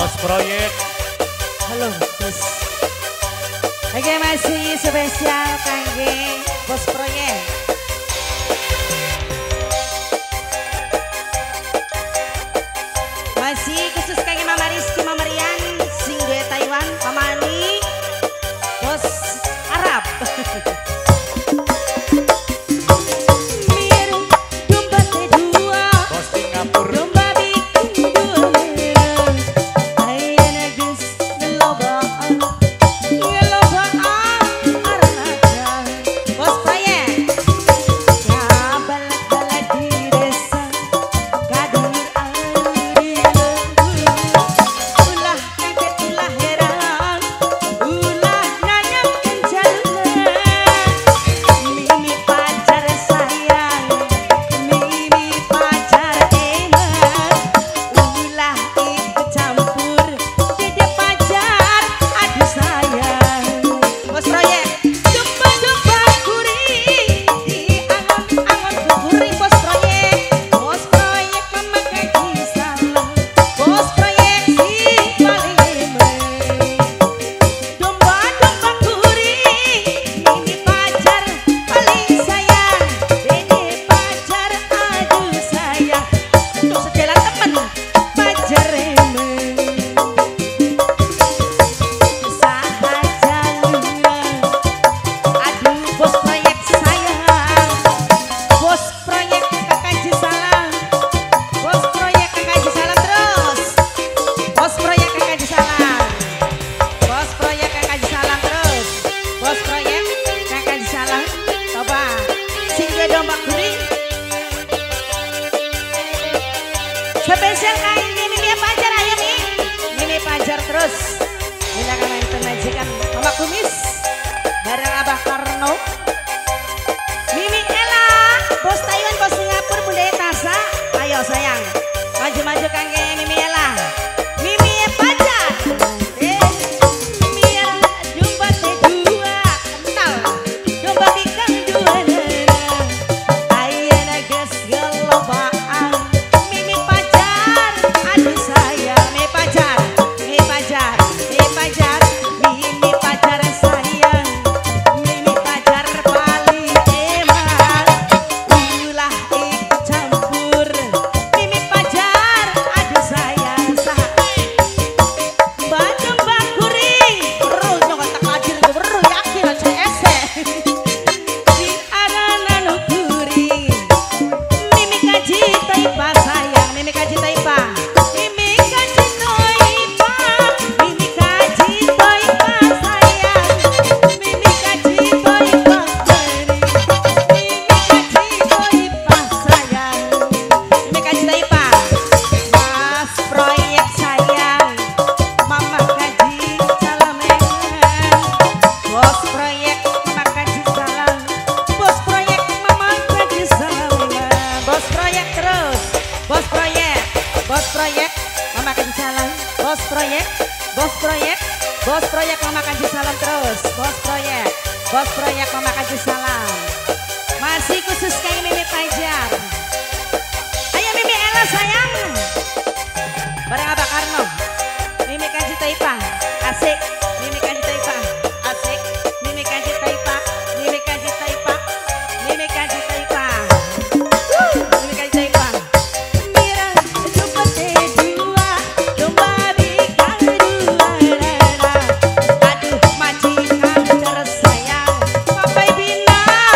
Bos proyek. Halo, Gus. Oke, masih spesial kangge bos proyek. Masih khusus kangge Mama Rizky, Mama Rian, sing duet Taiwan, Mama Ani, bos Arab. Spesial kali ini Mimi Pajar, ayo Mimi Pajar terus. Kita akan main majikan Mama Kumis bareng Abah Karno, Mimi Ella, bos Taiwan, bos Singapura, Bunda Tasa. Ayo sayang, maju-maju kangge Mimi Ella, Mimi Pajar. Biar jumpa dua kental, jumpa bikang dua nana. Ayana gas galobaan. Bos proyek Mama kasih salam terus. Bos proyek Mama kasih salam. Masih khusus kayak Mimi Pajar. Ayo Mimi Ella sayang, bareng Abah Karno, Mimi kasih Taipa, asik. Mimi kasih Taipa, asik. Mimi kasih Taipa, Mimi kasih Taipa, Mimi kasih Taipa, Mimi kasih Taipa. Biar jumpa dua, jumpa bikang dua. Aduh majikan tersayang, Papai Bina.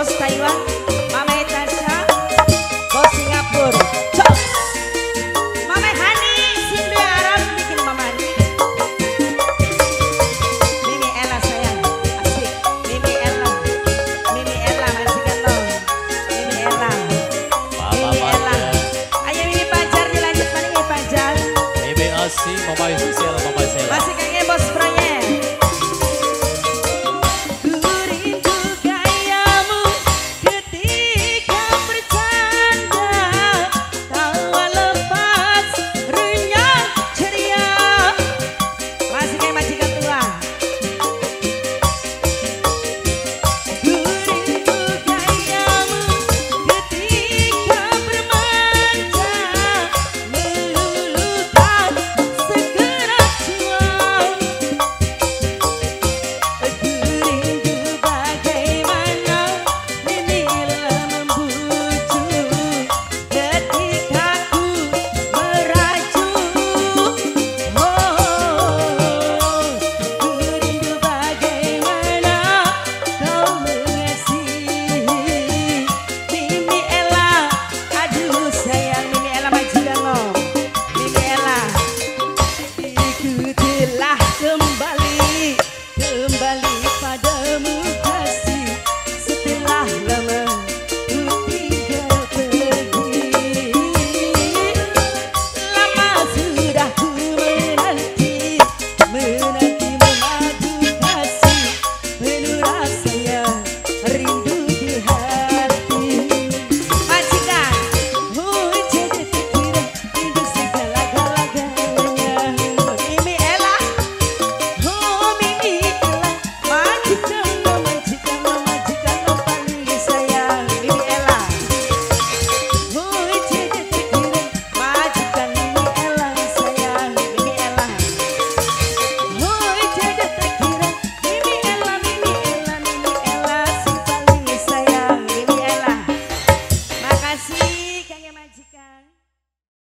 bos Taiwan, Mama Etasha, bos Singapura, Jos, Mama Hani, Sindu Arab bikin Mama Hani. Mimi Ella sayang, asik. Mimi Ella masih gendong. Mimi Ella. Mama Ayo Mimi Pajar dilanjut mana Mimi Pajar? Mimi Asih, Mama Yusuf